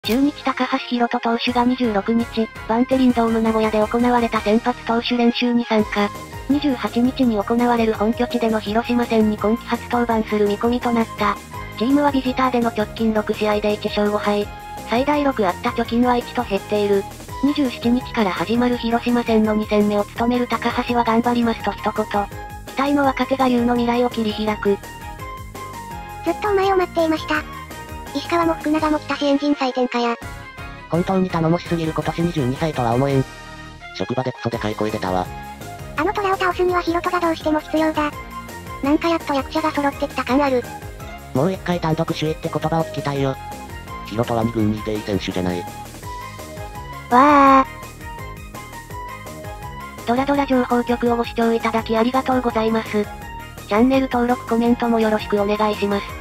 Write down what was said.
中日高橋宏斗投手が26日、バンテリンドーム名古屋で行われた先発投手練習に参加。28日に行われる本拠地での広島戦に今季初登板する見込みとなった。チームはビジターでの直近6試合で1勝5敗。最大6あった貯金は1と減っている。27日から始まる広島戦の2戦目を務める高橋は頑張りますと一言。期待の若手が優の未来を切り開く。 ずっとお前を待っていました。石川も福永も来たしエンジン再転かや。 本当に頼もしすぎる今年22歳とは思えん。職場でクソでかい声出たわ。 あの虎を倒すにはヒロトがどうしても必要だ。なんかやっと役者が揃ってきた感ある。 もう一回単独首位って言葉を聞きたいよ。ヒロトは2軍にいていい選手じゃない。 わドラドラ情報局をご視聴いただきありがとうございます。チャンネル登録コメントもよろしくお願いします。